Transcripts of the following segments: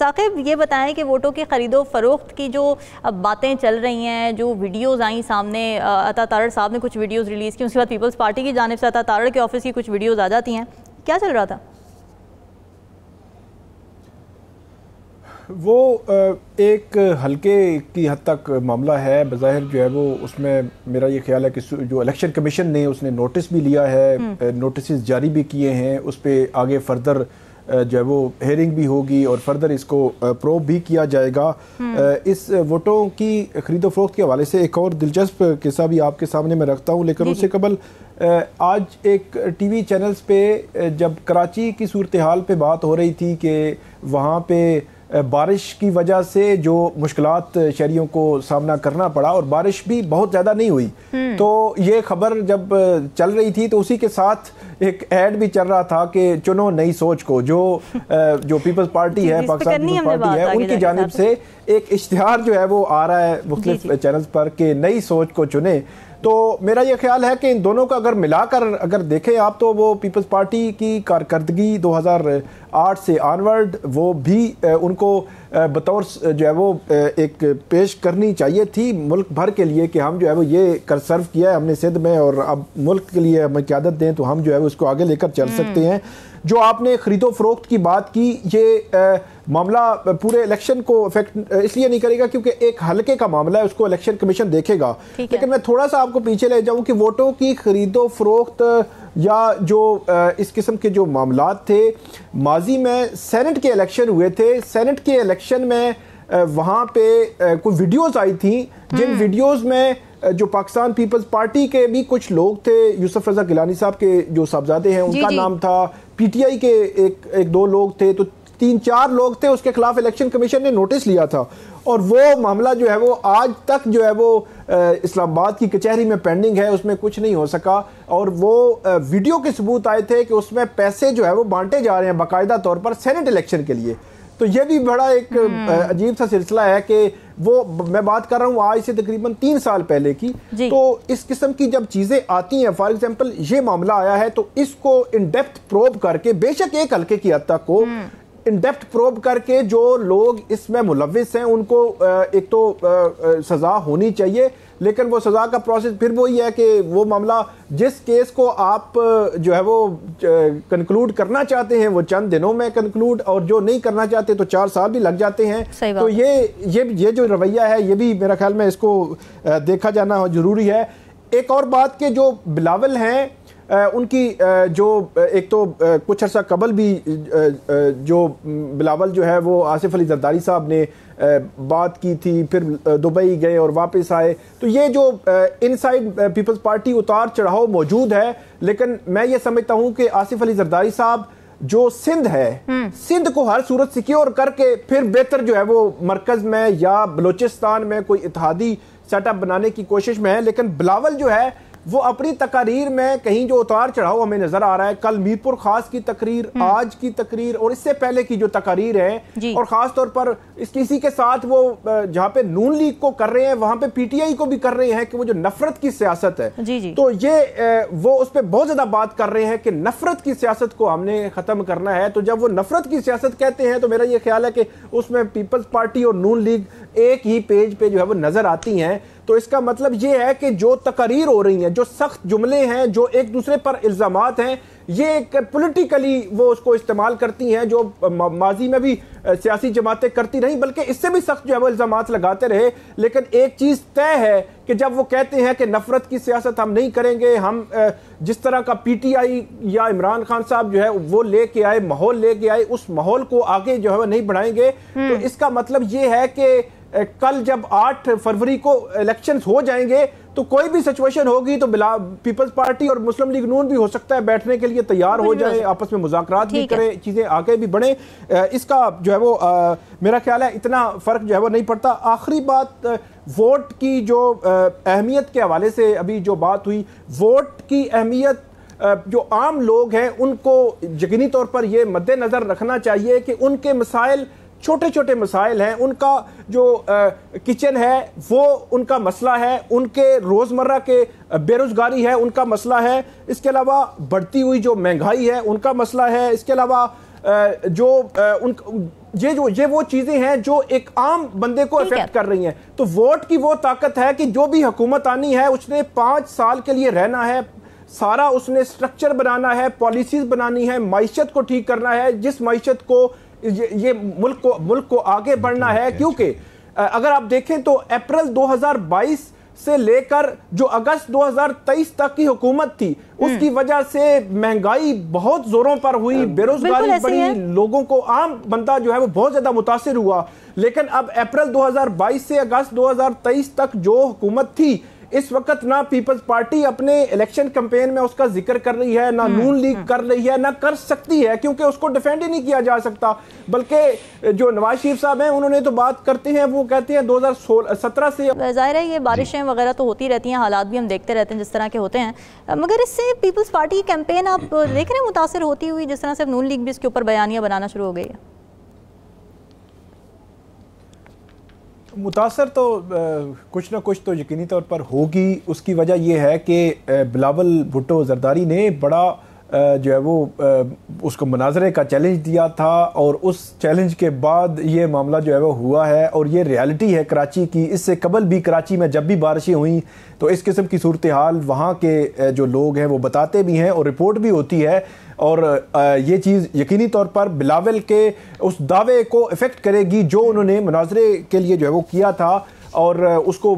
ثاقب یہ بتائیں کہ ووٹوں کی خرید و فروخت کی جو باتیں چل رہی ہیں، جو ویڈیوز آئیں سامنے، عطا تارڑ صاحب نے کچھ ویڈیوز ریلیز کی، اس کے بعد پیپلز پارٹی کی جانب سے عطا تارڑ کے آفس کی کچھ ویڈیوز آ جاتی ہیں، کیا چل رہا تھا؟ وہ ایک حلقے کی حد تک معاملہ ہے بظاہر جو ہے وہ اس میں میرا یہ خیال ہے کہ جو الیکشن کمیشن نے اس نے نوٹس بھی لیا ہے، نوٹسز جاری بھی کیے ہیں، اس پہ آگے فردر جو ہے وہ ہیئرنگ بھی ہوگی اور فردر اس کو پروب بھی کیا جائے گا۔ اس ووٹوں کی خرید و فروخت کے حوالے سے ایک اور دلچسپ قصہ بھی آپ کے سامنے میں رکھتا ہوں، لیکن اس سے قبل آج ایک ٹی وی چینلز پہ جب کراچی کی صورتحال پہ بات ہو رہی تھی کہ وہاں پہ بارش کی وجہ سے جو مشکلات شہریوں کو سامنا کرنا پڑا، اور بارش بھی بہت زیادہ نہیں ہوئی، تو یہ خبر جب چل رہی تھی تو اسی کے ساتھ ایک ایڈ بھی چل رہا تھا کہ چنو نئی سوچ کو، جو پیپلز پارٹی ہے، پاکستان پیپلز پارٹی ہے، ان کی جانب سے ایک اشتہار جو ہے وہ آ رہا ہے مختلف چینلز پر کہ نئی سوچ کو چنے۔ تو میرا یہ خیال ہے کہ ان دونوں کا اگر ملا کر اگر دیکھیں آپ تو وہ پیپلز پارٹی کی کارکردگی 2008 سے آنورڈ وہ بھی ان کو بطور جو ہے وہ ایک پیش کرنی چاہیے تھی ملک بھر کے لیے کہ ہم جو ہے وہ یہ کر سرو کیا ہے ہم نے سندھ میں، اور اب ملک کے لیے ہمیں قیادت دیں تو ہم جو ہے وہ اس کو آگے لے کر چل سکتے ہیں۔ جو آپ نے خرید و فروخت کی بات کی، یہ معاملہ پورے الیکشن کو افیکٹ اس لیے نہیں کرے گا کیونکہ ایک حلقے کا معاملہ ہے، اس کو الیکشن کمیشن دیکھے گا، لیکن میں تھوڑا سا آپ کو پیچھے لے جاؤں کہ ووٹوں کی خرید و فروخت یا جو اس قسم کے جو معاملات تھے، ماضی میں سینٹ کے الیکشن ہوئے تھے، سینٹ کے الیکشن میں وہاں پہ کوئی ویڈیوز آئی تھیں جن ویڈیوز میں جو پاکستان پیپلز پارٹی کے بھی کچھ لوگ تھے، یوسف رضا گیلانی صاحب کے جو صاحبزادے ہیں ان کا نام تھا، پی ٹی آئی کے ایک دو لوگ تھے، تو 3-4 لوگ تھے، اس کے خلاف الیکشن کمیشن نے نوٹس لیا تھا، اور وہ معاملہ جو ہے وہ آج تک جو ہے وہ اسلام آباد کی کچہری میں پینڈنگ ہے، اس میں کچھ نہیں ہو سکا، اور وہ ویڈیو کے ثبوت آئے تھے کہ اس میں پیسے جو ہے وہ بانٹے جا رہے ہیں باقاعدہ طور پر سینٹ الیکشن کے لیے۔ تو یہ بھی بڑا ایک عجیب سا سلسلہ ہے کہ وہ میں بات کر رہا ہوں آج سے تقریباً 3 سال پہلے کی، تو اس قسم کی جب چیزیں آتی ہیں، فار ایگزامپل یہ معاملہ آیا ہے تو اس کو ان ڈیپتھ پروب کر کے، بے شک ایک حلقے کی حد تک کو ان ڈیپتھ پروب کر کے جو لوگ اس میں ملوث ہیں ان کو ایک تو سزا ہونی چاہیے، لیکن وہ سزا کا پروسیس پھر وہی ہے کہ وہ معاملہ جس کیس کو آپ جو ہے وہ کنکلوڈ کرنا چاہتے ہیں وہ چند دنوں میں کنکلوڈ، اور جو نہیں کرنا چاہتے تو 4 سال بھی لگ جاتے ہیں۔ تو یہ جو رویہ ہے یہ بھی میرا خیال میں اس کو دیکھا جانا ضروری ہے۔ ایک اور بات کہ جو بلاول ہیں ان کی جو ایک تو کچھ عرصہ قبل بھی جو بلاول جو ہے وہ آصف علی زرداری صاحب نے بات کی تھی، پھر دبئی گئے اور واپس آئے، تو یہ جو انسائیڈ پیپلز پارٹی اتار چڑھاؤ موجود ہے، لیکن میں یہ سمجھتا ہوں کہ آصف علی زرداری صاحب جو سندھ ہے، سندھ کو ہر صورت سیکیور کر کے پھر بہتر جو ہے وہ مرکز میں یا بلوچستان میں کوئی اتحادی سیٹ اپ بنانے کی کوشش میں ہے، لیکن بلاول جو ہے وہ اپنی تقاریر میں کہیں جو اتار چڑھاؤ ہمیں نظر آ رہا ہے، کل میرپور خاص کی تقریر، آج کی تقریر اور اس سے پہلے کی جو تقاریر ہے، اور خاص طور پر اسی کے ساتھ وہ جہاں پہ نون لیگ کو کر رہے ہیں وہاں پہ پی ٹی آئی کو بھی کر رہے ہیں کہ وہ جو نفرت کی سیاست ہے، تو یہ وہ اس پہ بہت زیادہ بات کر رہے ہیں کہ نفرت کی سیاست کو ہم نے ختم کرنا ہے۔ تو جب وہ نفرت کی سیاست کہتے ہیں تو میرا یہ خیال ہے کہ اس میں پیپلز پارٹی اور نون لیگ ایک ہی پیج پہ جو ہے وہ نظر آتی ہیں، تو اس کا مطلب یہ ہے کہ جو تقاریر ہو رہی ہیں، جو سخت جملے ہیں، جو ایک دوسرے پر الزامات ہیں، یہ ایک پولیٹیکلی وہ اس کو استعمال کرتی ہیں، جو ماضی میں بھی سیاسی جماعتیں کرتی رہیں، بلکہ اس سے بھی سخت جو ہے وہ الزامات لگاتے رہے، لیکن ایک چیز طے ہے کہ جب وہ کہتے ہیں کہ نفرت کی سیاست ہم نہیں کریں گے، ہم جس طرح کا پی ٹی آئی یا عمران خان صاحب جو ہے وہ لے کے آئے، ماحول لے کے آئے، اس ماحول کو آگے جو ہے وہ نہیں بڑھائیں گے، تو اس کا مطلب یہ ہے کہ کل جب 8 فروری کو الیکشنز ہو جائیں گے تو کوئی بھی سچویشن ہوگی تو پیپلز پارٹی اور مسلم لیگ نون بھی ہو سکتا ہے بیٹھنے کے لیے تیار ہو جائے، آپس میں مذاکرات بھی کریں، چیزیں آگے بھی بڑھیں، اس کا جو ہے وہ میرا خیال ہے اتنا فرق جو ہے وہ نہیں پڑتا۔ آخری بات ووٹ کی جو اہمیت کے حوالے سے ابھی جو بات ہوئی، ووٹ کی اہمیت جو عام لوگ ہیں ان کو یقینی طور پر یہ مد نظر رکھنا چاہیے کہ ان کے مسائل چھوٹے چھوٹے مسائل ہیں، ان کا جو کچن ہے وہ ان کا مسئلہ ہے، ان کے روزمرہ کے بے روزگاری ہے ان کا مسئلہ ہے، اس کے علاوہ بڑھتی ہوئی جو مہنگائی ہے ان کا مسئلہ ہے، اس کے علاوہ جو یہ وہ چیزیں ہیں جو ایک عام بندے کو افیکٹ کر رہی ہیں. تو ووٹ کی وہ طاقت ہے کہ جو بھی حکومت آنی ہے اس نے 5 سال کے لیے رہنا ہے, سارا اس نے سٹرکچر بنانا ہے, پالیسیز بنانی ہے, معیشت کو ٹھیک کرنا ہے, جس معیشت کو یہ ملک کو آگے بڑھنا ہے. کیونکہ اگر آپ دیکھیں تو اپریل 2022 سے لے کر جو اگست 2023 تک کی حکومت تھی, اس کی وجہ سے مہنگائی بہت زوروں پر ہوئی, بے روزگاری بڑھی, لوگوں کو عام بندہ جو ہے وہ بہت زیادہ متاثر ہوا. لیکن اب اپریل 2022 سے اگست 2023 تک جو حکومت تھی, اس وقت نہ پیپلز پارٹی اپنے الیکشن کمپین میں اس کا ذکر کر رہی ہے, نہ نون لیگ کر رہی ہے, نہ کر سکتی ہے, کیونکہ اس کو ڈیفینڈ ہی نہیں کیا جا سکتا. بلکہ جو نواز شریف صاحب ہیں انہوں نے تو بات کرتے ہیں, وہ کہتے ہیں 2017 سے. ظاہر ہے یہ بارشیں وغیرہ تو ہوتی رہتی ہیں, حالات بھی ہم دیکھتے رہتے ہیں جس طرح کے ہوتے ہیں, مگر اس سے پیپلز پارٹی کی کیمپین آپ دیکھ رہے ہیں متاثر ہوتی ہوئی, جس طرح سے نون لیگ بھی اس کے اوپر بیانیاں بنانا شروع ہو گئی ہے. متاثر تو کچھ نہ کچھ تو یقینی طور پر ہوگی. اس کی وجہ یہ ہے کہ بلاول بھٹو زرداری نے بڑا جو ہے وہ اس کو مناظرے کا چیلنج دیا تھا, اور اس چیلنج کے بعد یہ معاملہ جو ہے وہ ہوا ہے. اور یہ ریالٹی ہے کراچی کی. اس سے قبل بھی کراچی میں جب بھی بارشیں ہوئیں تو اس قسم کی صورتحال وہاں کے جو لوگ ہیں وہ بتاتے بھی ہیں اور رپورٹ بھی ہوتی ہے. اور یہ چیز یقینی طور پر بلاول کے اس دعوے کو افیکٹ کرے گی جو انہوں نے مناظرے کے لیے جو ہے وہ کیا تھا, اور اس کو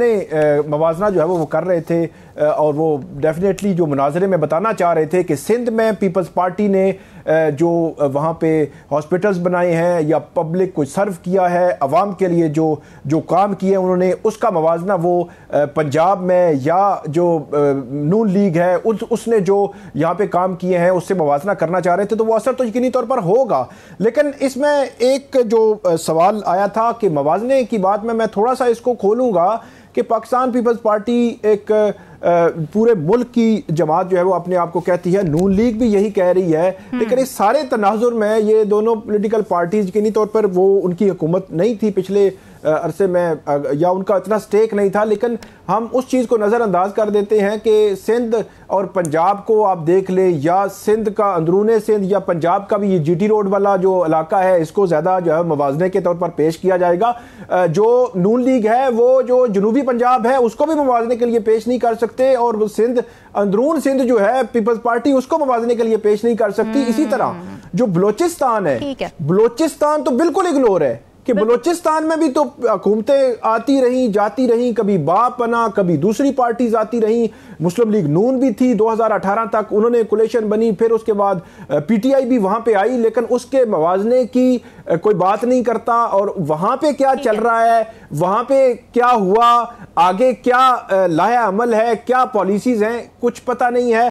موازنہ جو ہے وہ کر رہے تھے. اور وہ ڈیفینیٹلی جو مناظرے میں بتانا چاہ رہے تھے کہ سندھ میں پیپلز پارٹی نے جو وہاں پہ ہاسپٹلز بنائے ہیں یا پبلک کو سرو کیا ہے, عوام کے لیے جو کام کیے انہوں نے, اس کا موازنہ وہ پنجاب میں یا جو نون لیگ ہے اس نے جو یہاں پہ کام کیے ہیں اس سے موازنہ کرنا چاہ رہے تھے. تو وہ اثر تو یقینی طور پر ہوگا. لیکن اس میں ایک جو سوال آیا تھا کہ موازنے کی بات میں تھوڑا سا اس کو کھولوں گا کہ پاکستان پیپلز پارٹی ایک پورے ملک کی جماعت جو ہے وہ اپنے آپ کو کہتی ہے, نون لیگ بھی یہی کہہ رہی ہے. لیکن اس سارے تناظر میں یہ دونوں پولیٹیکل پارٹیز یقینی طور پر وہ ان کی حکومت نہیں تھی پچھلے عرصے میں, یا ان کا اتنا سٹیک نہیں تھا. لیکن ہم اس چیز کو نظر انداز کر دیتے ہیں کہ سندھ اور پنجاب کو آپ دیکھ لیں, یا سندھ کا اندرون سندھ یا پنجاب کا بھی یہ جی ٹی روڈ والا جو علاقہ ہے, اس کو زیادہ جو ہے موازنے کے طور پر پیش کیا جائے گا. جو نون لیگ ہے وہ جو جنوبی پنجاب ہے اس کو بھی موازنے کے لیے پیش نہیں کر سکتے, اور سندھ اندرون سندھ جو ہے پیپلز پارٹی اس کو موازنے کے لیے پیش نہیں کر سکتی. اسی طرح جو بلوچستان ہے, بلوچستان تو بالکل اگنور ہے کہ بلوچستان میں بھی تو حکومتیں آتی رہیں جاتی رہیں, کبھی باپ بنا, کبھی دوسری پارٹیز آتی رہیں. مسلم لیگ نون بھی تھی 2018 تک, انہوں نے کولیشن بنی, پھر اس کے بعد پی ٹی آئی بھی وہاں پہ آئی, لیکن اس کے موازنے کی کوئی بات نہیں کرتا. اور وہاں پہ کیا چل رہا ہے, وہاں پہ کیا ہوا, آگے کیا لائحہ عمل ہے, کیا پالیسیز ہیں, کچھ پتہ نہیں ہے.